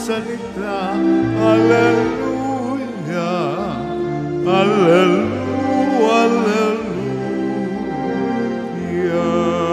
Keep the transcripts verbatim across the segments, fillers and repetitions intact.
salita. Alleluia, alleluia, alleluia.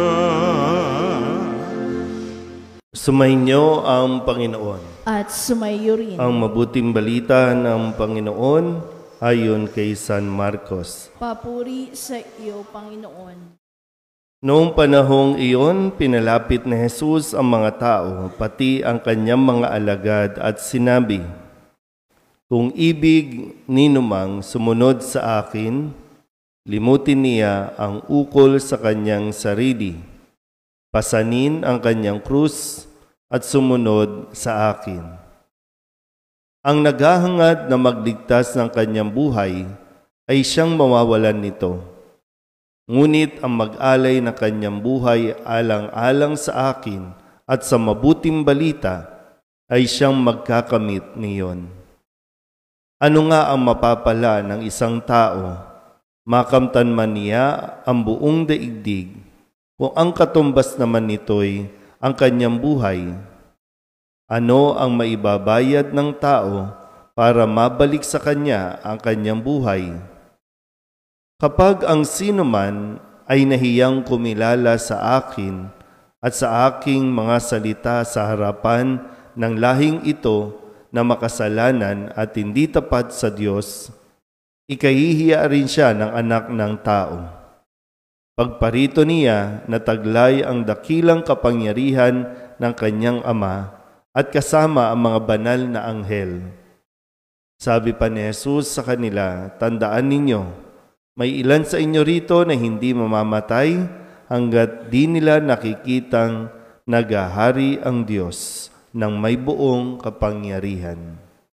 Sumainyo ang Panginoon. At sumayo rin Ang mabuting balita ng Panginoon ayon kay San Marcos. Papuri sa iyo, Panginoon. Noong panahong iyon, pinalapit ni Jesus ang mga tao, pati ang kanyang mga alagad at sinabi, "Kung ibig ninumang sumunod sa akin, limutin niya ang ukol sa kanyang sarili, pasanin ang kanyang krus at sumunod sa akin. Ang naghahangad na magligtas ng kanyang buhay ay siyang mawawalan nito. Ngunit ang mag-alay na kanyang buhay alang-alang sa akin at sa mabuting balita ay siyang magkakamit niyon. Ano nga ang mapapala ng isang tao, makamtan man niya ang buong daigdig, kung ang katumbas naman nito'y ang kanyang buhay? Ano ang maibabayad ng tao para mabalik sa kanya ang kanyang buhay? Kapag ang sino man ay nahiyang kumilala sa akin at sa aking mga salita sa harapan ng lahing ito na makasalanan at hindi tapat sa Diyos, ikahihiya rin siya ng anak ng tao. Pagparito niya, nataglay ang dakilang kapangyarihan ng kanyang ama at kasama ang mga banal na anghel." Sabi pa ni Jesus sa kanila, "Tandaan ninyo, may ilan sa inyo rito na hindi mamamatay hanggat di nila nakikitang nagahari ang Diyos ng may buong kapangyarihan."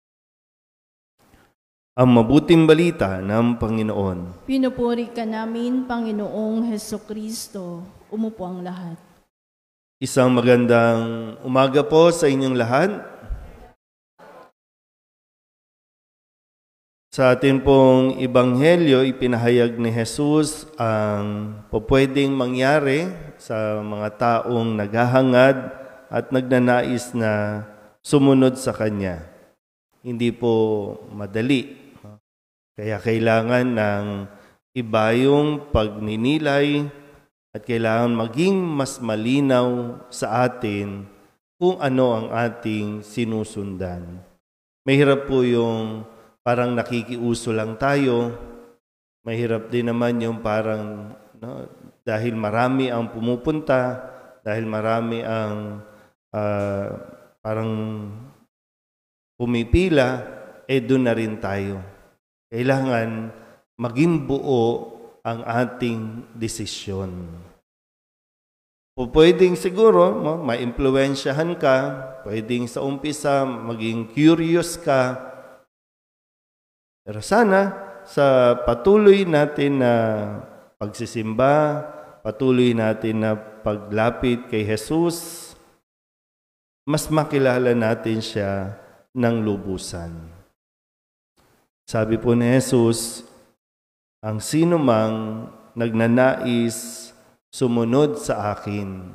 Ang mabuting balita ng Panginoon. Pinupuri ka namin, Panginoong Hesukristo. Umupo ang lahat. Isang magandang umaga po sa inyong lahat. Sa ating pong Ebanghelyo, ipinahayag ni Jesus ang pupwedeng mangyari sa mga taong naghahangad at nagnanais na sumunod sa Kanya. Hindi po madali. Kaya kailangan ng iba yung pagninilay at kailangan maging mas malinaw sa atin kung ano ang ating sinusundan. Mahirap po yung parang nakikiuso lang tayo. Mahirap din naman yung parang no, dahil marami ang pumupunta, dahil marami ang uh, parang pumipila, eh doon na rin tayo. Kailangan maging buo ang ating desisyon. O pwedeng siguro, no, ma-impluwensyahan ka, pwedeng sa umpisa maging curious ka, pero sana sa patuloy natin na pagsisimba, patuloy natin na paglapit kay Jesus, mas makilala natin siya ng lubusan. Sabi po ni Jesus, ang sino mang nagnanais sumunod sa akin,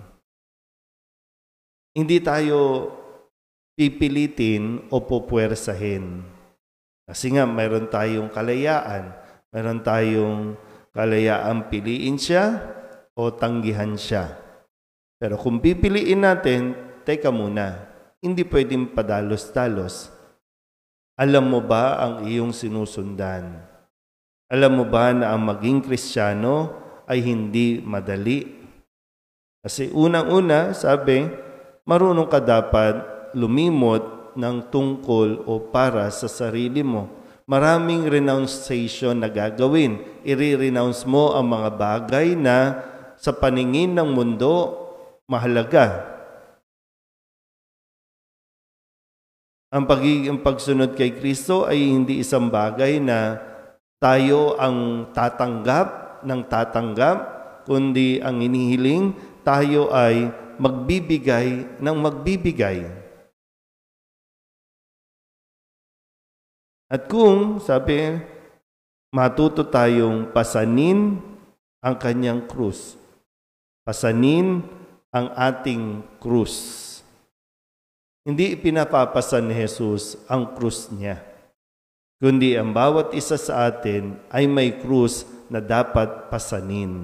hindi tayo pipilitin o pupuwersahin. Kasi nga, mayroon tayong kalayaan. Mayroon tayong kalayaan piliin siya o tanggihan siya. Pero kung pipiliin natin, teka muna, hindi pwedeng padalos-dalos. Alam mo ba ang iyong sinusundan? Alam mo ba na ang maging Kristiyano ay hindi madali? Kasi unang-una, sabi, marunong ka dapat lumimot ng tungkol o para sa sarili mo. Maraming renunciation na gagawin. I-renounce mo ang mga bagay na sa paningin ng mundo mahalaga. Ang pagiging pagsunod kay Kristo ay hindi isang bagay na tayo ang tatanggap ng tatanggap, kundi ang inihiling tayo ay magbibigay ng magbibigay. At kung, sabi, matuto tayong pasanin ang kanyang krus, pasanin ang ating krus. Hindi ipinapapasan ni Jesus ang krus niya, kundi ang bawat isa sa atin ay may krus na dapat pasanin.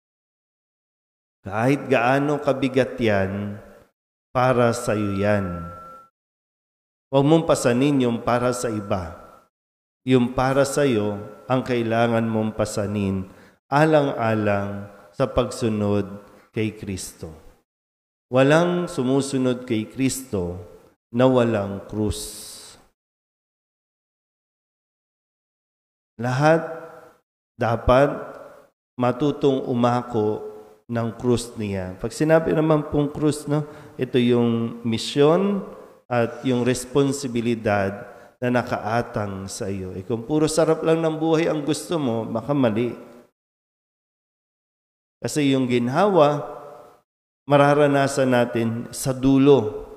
Kahit gaano kabigat yan, para sa iyo yan. Huwag mong pasanin yung para sa iba. Yung para sa iyo ang kailangan mong pasanin alang-alang sa pagsunod kay Kristo. Walang sumusunod kay Kristo na walang krus. Lahat dapat matutong umako ng krus niya. Pag sinabi naman pong krus, no, ito yung misyon at yung responsibilidad na nakaatang sa iyo. E kung puro sarap lang ng buhay ang gusto mo, baka mali. Kasi yung ginhawa, mararanasan natin sa dulo.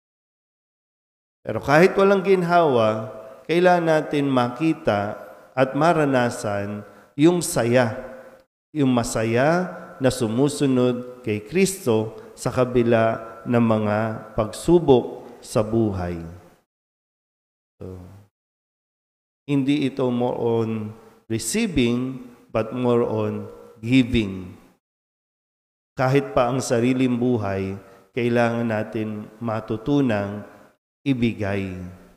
Pero kahit walang ginhawa, kailangan natin makita at maranasan yung saya, yung masaya na sumusunod kay Kristo sa kabila ng mga pagsubok sa buhay. So, hindi ito more on receiving, but more on giving. Kahit pa ang sariling buhay, kailangan natin matutunang ibigay.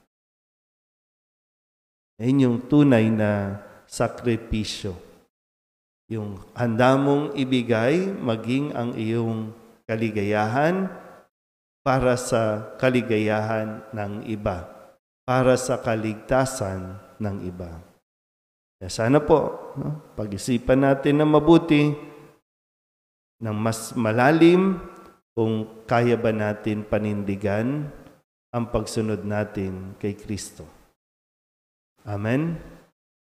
Yan yung tunay na sakripisyo. Yung handa mong ibigay, maging ang iyong kaligayahan para sa kaligayahan ng iba, para sa kaligtasan ng iba. Sana po, no, pag-isipan natin na mabuti, ng mas malalim, kung kaya ba natin panindigan ang pagsunod natin kay Kristo. Amen.